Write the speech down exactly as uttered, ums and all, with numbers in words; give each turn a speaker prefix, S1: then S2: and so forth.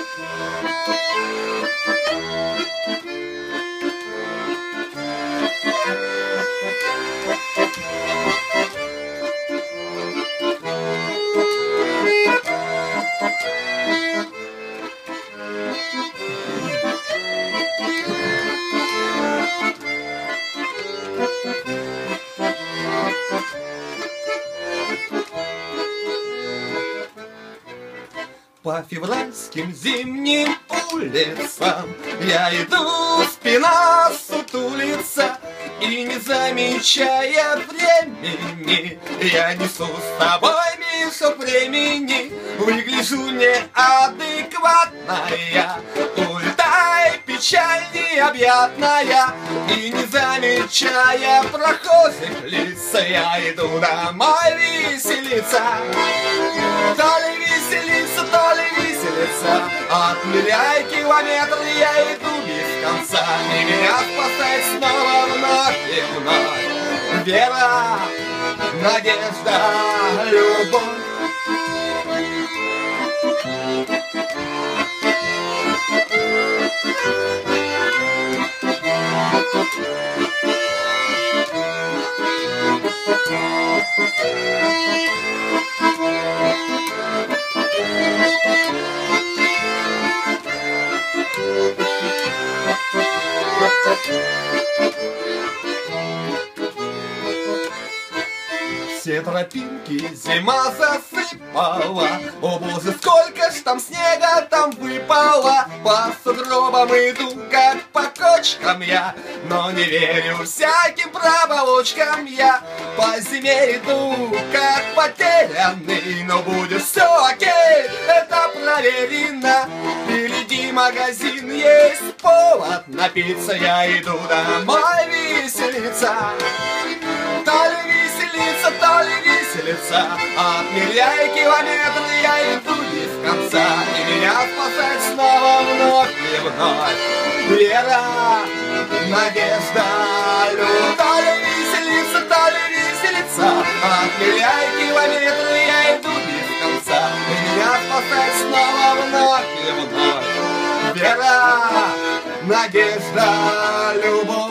S1: По февральским зимним улицам я иду, спина сутулится, и не замечая времени, я несу с собой мешок времени. Выгляжу неадекватная, улетай, печаль необъятная, и не замечая прохожих лиц, я иду домой веселиться. То ли веселиться, то ли веселиться, отмеряй километры, я иду без конца, и меня спасает снова вновь и вновь вера, надежда, любовь. Все тропинки зима засыпала, о боже, сколько ж там снега там выпало. По сугробам иду, как по кочкам я, но не верю всяким проволочкам я. По зиме иду, как потерянный, но будет все окей, это проверено. Впереди магазин, есть повод напиться, я иду домой веселиться. То ли веселиться, то ли веселиться, отмеряя километры, я иду без конца, и меня спасает снова вновь и вновь вера, надежда, любовь. То ли веселиться, то ли веселиться, отмеряя километры, я иду без конца, и меня спасает снова вновь и вновь вера, надежда, любовь.